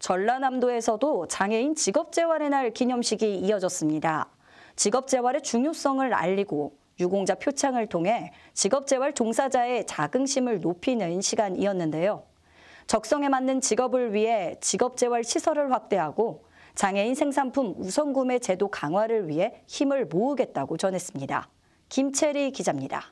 전라남도에서도 장애인 직업재활의 날 기념식이 이어졌습니다. 직업재활의 중요성을 알리고 유공자 표창을 통해 직업재활 종사자의 자긍심을 높이는 시간이었는데요. 적성에 맞는 직업을 위해 직업재활 시설을 확대하고 장애인 생산품 우선구매 제도 강화를 위해 힘을 모으겠다고 전했습니다. 김채리 기자입니다.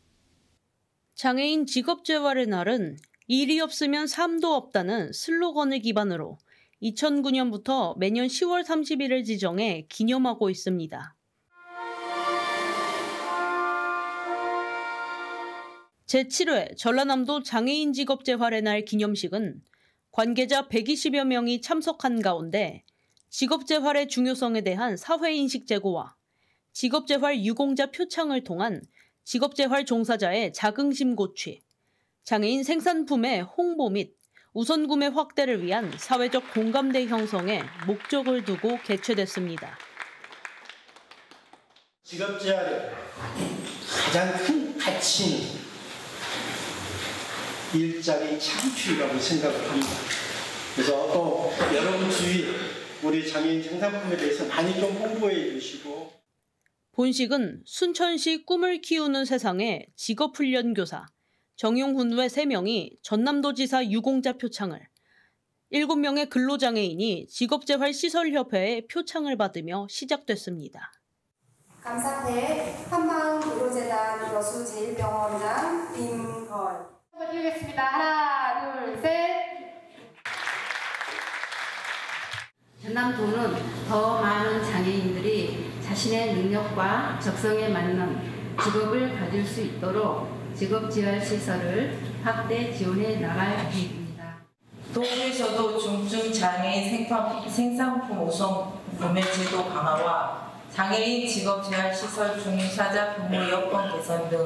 장애인 직업재활의 날은 일이 없으면 삶도 없다는 슬로건을 기반으로 2009년부터 매년 10월 30일을 지정해 기념하고 있습니다. 제7회 전라남도 장애인 직업재활의 날 기념식은 관계자 120여 명이 참석한 가운데 직업재활의 중요성에 대한 사회인식 제고와 직업재활 유공자 표창을 통한 직업재활 종사자의 자긍심 고취, 장애인 생산품의 홍보 및 우선구매 확대를 위한 사회적 공감대 형성에 목적을 두고 개최됐습니다. 직업재활의 가장 큰 가치는 일자리 창출이라고 생각을 합니다. 그래서 또 여러분 주위 우리 장애인 생산품에 대해서 많이 좀 홍보해 주시고. 본식은 순천시 꿈을 키우는 세상의 직업훈련 교사 정용훈 외 3명이 전남도지사 유공자 표창을, 7명의 근로장애인이 직업재활시설협회의 표창을 받으며 시작됐습니다. 감사패 한마음의료재단 여수제일병원장 임걸 드리겠습니다. 하나, 둘, 셋. 전남도는 더 많은 장애인들이 자신의 능력과 적성에 맞는 직업을 가질 수 있도록 직업재활시설을 확대 지원해 나갈 계획입니다. 도에서도 중증 장애인 생산품 우선 구매 제도 강화와 장애인 직업재활시설 종사자 근무 여건 개선 등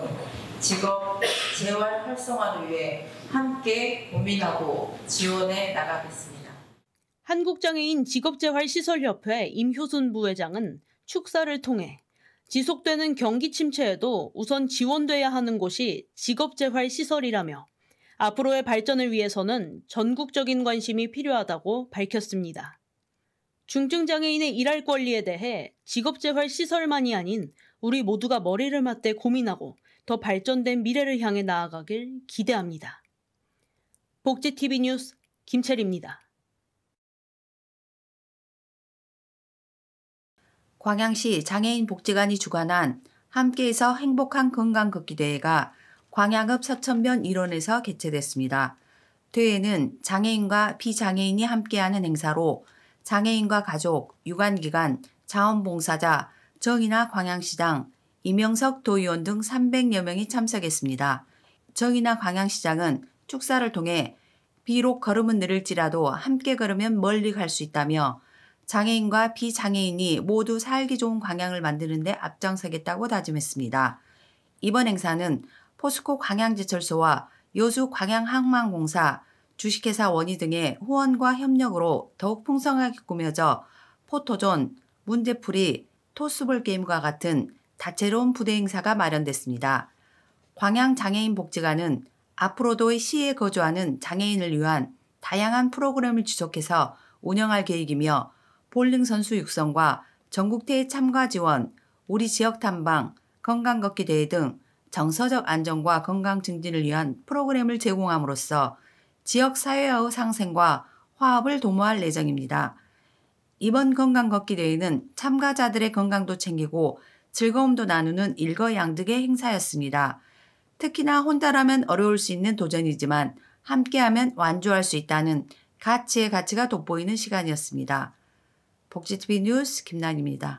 직업재활 활성화를 위해 함께 고민하고 지원해 나가겠습니다. 한국장애인 직업재활시설협회 임효순 부회장은 축사를 통해 지속되는 경기 침체에도 우선 지원돼야 하는 곳이 직업재활시설이라며 앞으로의 발전을 위해서는 전국적인 관심이 필요하다고 밝혔습니다. 중증장애인의 일할 권리에 대해 직업재활시설만이 아닌 우리 모두가 머리를 맞대 고민하고 더 발전된 미래를 향해 나아가길 기대합니다. 복지TV 뉴스 김채리입니다. 광양시 장애인 복지관이 주관한 함께해서 행복한 건강 걷기 대회가 광양읍 서천변 일원에서 개최됐습니다. 대회는 장애인과 비장애인이 함께하는 행사로 장애인과 가족, 유관기관, 자원봉사자, 정인아 광양시장, 이명석 도의원 등 300여 명이 참석했습니다. 정인아 광양시장은 축사를 통해 비록 걸음은 느릴지라도 함께 걸으면 멀리 갈 수 있다며 장애인과 비장애인이 모두 살기 좋은 광양을 만드는 데 앞장서겠다고 다짐했습니다. 이번 행사는 포스코 광양제철소와 여수 광양항만공사, 주식회사 원희 등의 후원과 협력으로 더욱 풍성하게 꾸며져 포토존, 문제풀이, 토스볼 게임과 같은 다채로운 부대 행사가 마련됐습니다. 광양장애인복지관은 앞으로도 시에 거주하는 장애인을 위한 다양한 프로그램을 지속해서 운영할 계획이며 볼링 선수 육성과 전국대회 참가 지원, 우리 지역 탐방, 건강 걷기 대회 등 정서적 안정과 건강 증진을 위한 프로그램을 제공함으로써 지역 사회의 상생과 화합을 도모할 예정입니다. 이번 건강 걷기 대회는 참가자들의 건강도 챙기고 즐거움도 나누는 일거양득의 행사였습니다. 특히나 혼자라면 어려울 수 있는 도전이지만 함께하면 완주할 수 있다는 가치의 가치가 돋보이는 시간이었습니다. 복지TV 뉴스 김난입니다.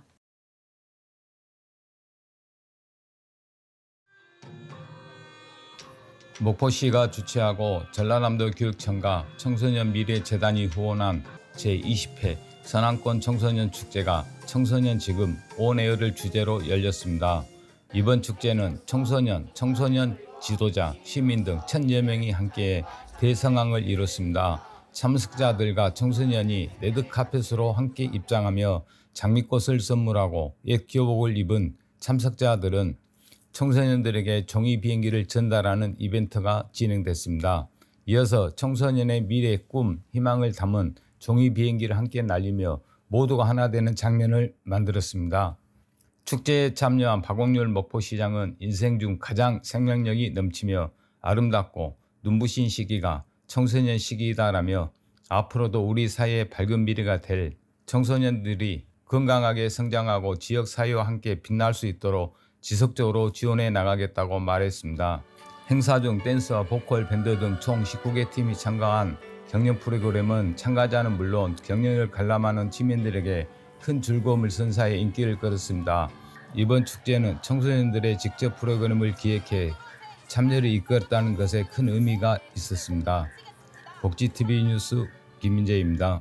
목포시가 주최하고 전라남도 교육청과 청소년 미래재단이 후원한 제20회 서남권 청소년 축제가 청소년 지금 온에어를 주제로 열렸습니다. 이번 축제는 청소년 지도자, 시민 등 1000여 명이 함께 대성황을 이뤘습니다. 참석자들과 청소년이 레드카펫으로 함께 입장하며 장미꽃을 선물하고 옛 교복을 입은 참석자들은 청소년들에게 종이 비행기를 전달하는 이벤트가 진행됐습니다. 이어서 청소년의 미래, 꿈, 희망을 담은 종이 비행기를 함께 날리며 모두가 하나 되는 장면을 만들었습니다. 축제에 참여한 박옥률 목포시장은 인생 중 가장 생명력이 넘치며 아름답고 눈부신 시기가 청소년 시기이다라며 앞으로도 우리 사회의 밝은 미래가 될 청소년들이 건강하게 성장하고 지역 사회와 함께 빛날 수 있도록 지속적으로 지원해 나가겠다고 말했습니다. 행사 중 댄스와 보컬, 밴드 등 총 19개 팀이 참가한 경연 프로그램은 참가자는 물론 경연을 관람하는 시민들에게 큰 즐거움을 선사해 인기를 끌었습니다. 이번 축제는 청소년들의 직접 프로그램을 기획해 참여를 이끌었다는 것에 큰 의미가 있었습니다. 복지TV 뉴스 김민재입니다.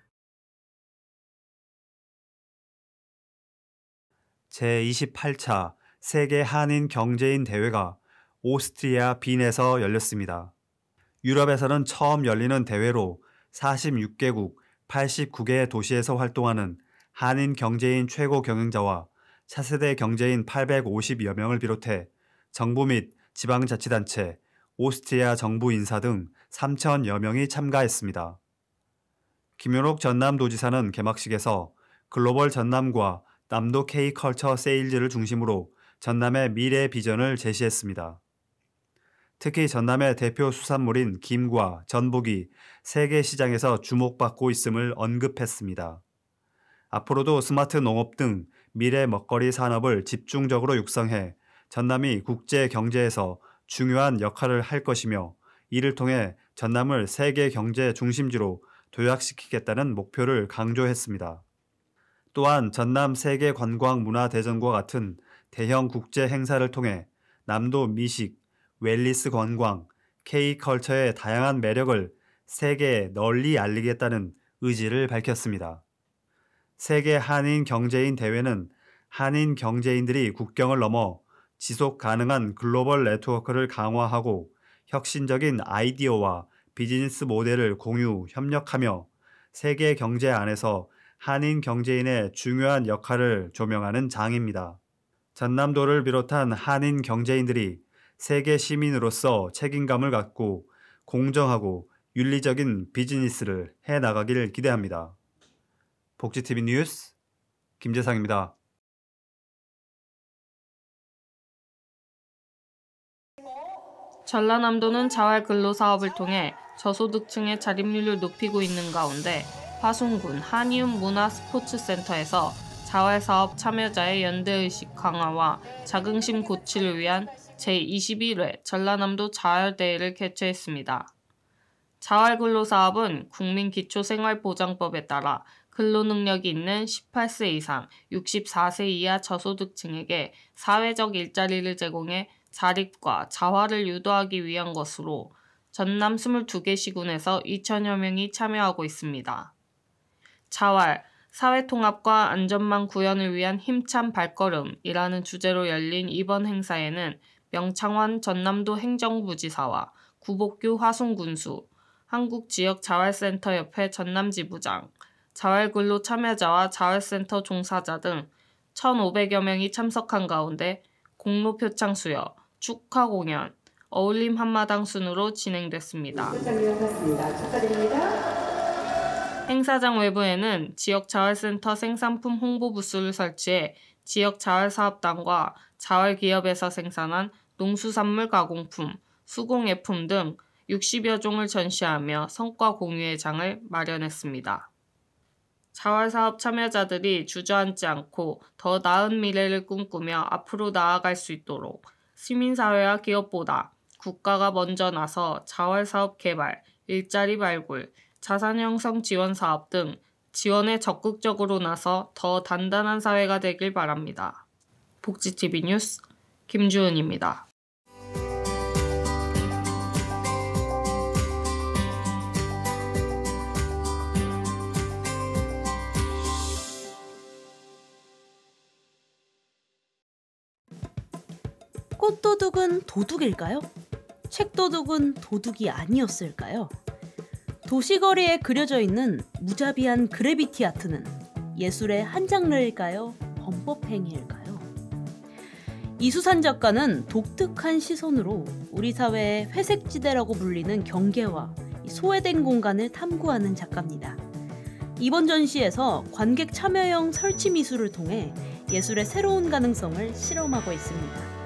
제28차 세계 한인 경제인 대회가 오스트리아 빈에서 열렸습니다. 유럽에서는 처음 열리는 대회로 46개국 89개 도시에서 활동하는 한인 경제인 최고 경영자와 차세대 경제인 850여 명을 비롯해 정부 및 지방자치단체, 오스트리아 정부 인사 등 3,000여 명이 참가했습니다. 김윤옥 전남도지사는 개막식에서 글로벌 전남과 남도 K컬처 세일즈를 중심으로 전남의 미래 비전을 제시했습니다. 특히 전남의 대표 수산물인 김과 전복이 세계 시장에서 주목받고 있음을 언급했습니다. 앞으로도 스마트 농업 등 미래 먹거리 산업을 집중적으로 육성해 전남이 국제 경제에서 중요한 역할을 할 것이며 이를 통해 전남을 세계 경제 중심지로 도약시키겠다는 목표를 강조했습니다. 또한 전남 세계관광문화대전과 같은 대형 국제 행사를 통해 남도 미식, 웰리스 관광, K컬처의 다양한 매력을 세계에 널리 알리겠다는 의지를 밝혔습니다. 세계 한인 경제인 대회는 한인 경제인들이 국경을 넘어 지속 가능한 글로벌 네트워크를 강화하고 혁신적인 아이디어와 비즈니스 모델을 공유, 협력하며 세계 경제 안에서 한인 경제인의 중요한 역할을 조명하는 장입니다. 전남도를 비롯한 한인 경제인들이 세계 시민으로서 책임감을 갖고 공정하고 윤리적인 비즈니스를 해나가기를 기대합니다. 복지TV 뉴스 김재상입니다. 전라남도는 자활 근로사업을 통해 저소득층의 자립률을 높이고 있는 가운데 화순군 한이움 문화스포츠센터에서 자활사업 참여자의 연대의식 강화와 자긍심 고취를 위한 제21회 전라남도 자활대회를 개최했습니다. 자활근로사업은 국민기초생활보장법에 따라 근로능력이 있는 18세 이상 64세 이하 저소득층에게 사회적 일자리를 제공해 자립과 자활을 유도하기 위한 것으로 전남 22개 시군에서 2,000여 명이 참여하고 있습니다. 자활, 사회통합과 안전망 구현을 위한 힘찬 발걸음이라는 주제로 열린 이번 행사에는 명창환 전남도 행정부지사와 구복규 화순군수, 한국지역자활센터협회 전남지부장, 자활근로 참여자와 자활센터 종사자 등 1,500여 명이 참석한 가운데 공로표창 수여, 축하 공연, 어울림 한마당 순으로 진행됐습니다. 행사장 외부에는 지역자활센터 생산품 홍보 부스를 설치해 지역자활사업단과 자활기업에서 생산한 농수산물 가공품, 수공예품 등 60여 종을 전시하며 성과 공유의 장을 마련했습니다. 자활사업 참여자들이 주저앉지 않고 더 나은 미래를 꿈꾸며 앞으로 나아갈 수 있도록 시민사회와 기업보다 국가가 먼저 나서 자활사업 개발, 일자리 발굴, 자산형성 지원 사업 등 지원에 적극적으로 나서 더 단단한 사회가 되길 바랍니다. 복지TV 뉴스 김주은입니다. 꽃도둑은 도둑일까요? 책도둑은 도둑이 아니었을까요? 도시거리에 그려져 있는 무자비한 그래비티 아트는 예술의 한 장르일까요? 범법행위일까요? 이수산 작가는 독특한 시선으로 우리 사회의 회색지대라고 불리는 경계와 소외된 공간을 탐구하는 작가입니다. 이번 전시에서 관객 참여형 설치 미술을 통해 예술의 새로운 가능성을 실험하고 있습니다.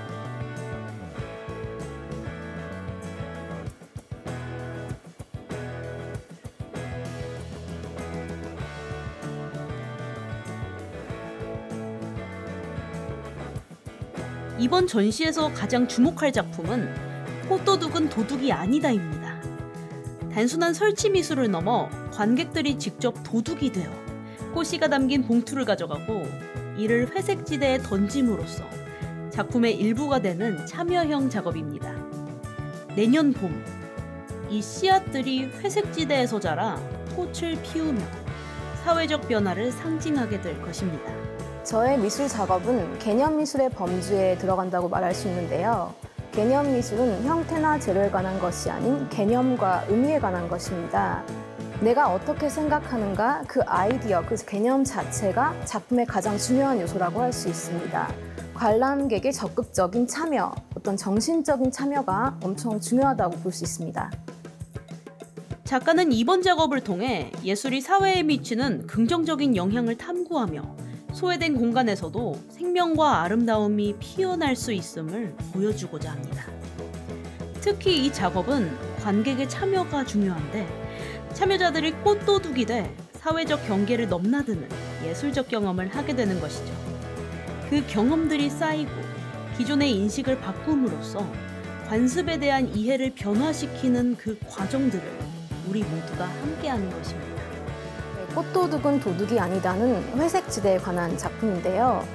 이번 전시에서 가장 주목할 작품은 꽃도둑은 도둑이 아니다입니다. 단순한 설치 미술을 넘어 관객들이 직접 도둑이 되어 꽃씨가 담긴 봉투를 가져가고 이를 회색지대에 던짐으로써 작품의 일부가 되는 참여형 작업입니다. 내년 봄, 이 씨앗들이 회색지대에서 자라 꽃을 피우며 사회적 변화를 상징하게 될 것입니다. 저의 미술 작업은 개념 미술의 범주에 들어간다고 말할 수 있는데요. 개념 미술은 형태나 재료에 관한 것이 아닌 개념과 의미에 관한 것입니다. 내가 어떻게 생각하는가, 그 아이디어, 그 개념 자체가 작품의 가장 중요한 요소라고 할 수 있습니다. 관람객의 적극적인 참여, 어떤 정신적인 참여가 엄청 중요하다고 볼 수 있습니다. 작가는 이번 작업을 통해 예술이 사회에 미치는 긍정적인 영향을 탐구하며 소외된 공간에서도 생명과 아름다움이 피어날 수 있음을 보여주고자 합니다. 특히 이 작업은 관객의 참여가 중요한데 참여자들이 꽃도둑이 돼 사회적 경계를 넘나드는 예술적 경험을 하게 되는 것이죠. 그 경험들이 쌓이고 기존의 인식을 바꿈으로써 관습에 대한 이해를 변화시키는 그 과정들을 우리 모두가 함께하는 것입니다. 꽃도둑은 도둑이 아니다는 회색지대에 관한 작품인데요.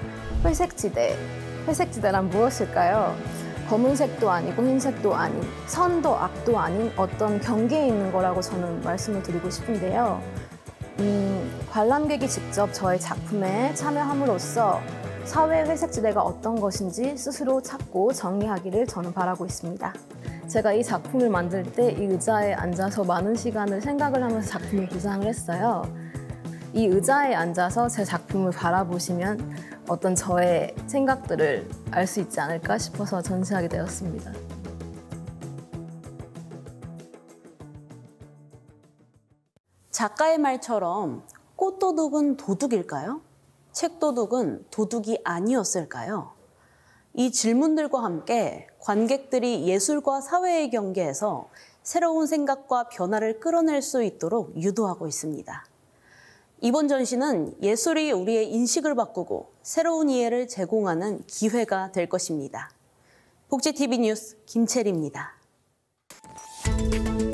회색지대란 무엇일까요? 검은색도 아니고 흰색도 아닌, 선도 악도 아닌 어떤 경계에 있는 거라고 저는 말씀을 드리고 싶은데요. 관람객이 직접 저의 작품에 참여함으로써 사회 회색지대가 어떤 것인지 스스로 찾고 정의하기를 저는 바라고 있습니다. 제가 이 작품을 만들 때 이 의자에 앉아서 많은 시간을 생각을 하면서 작품을 구상을 했어요. 이 의자에 앉아서 제 작품을 바라보시면 어떤 저의 생각들을 알 수 있지 않을까 싶어서 전시하게 되었습니다. 작가의 말처럼 꽃도둑은 도둑일까요? 책도둑은 도둑이 아니었을까요? 이 질문들과 함께 관객들이 예술과 사회의 경계에서 새로운 생각과 변화를 끌어낼 수 있도록 유도하고 있습니다. 이번 전시는 예술이 우리의 인식을 바꾸고 새로운 이해를 제공하는 기회가 될 것입니다. 복지TV 뉴스 김채리입니다.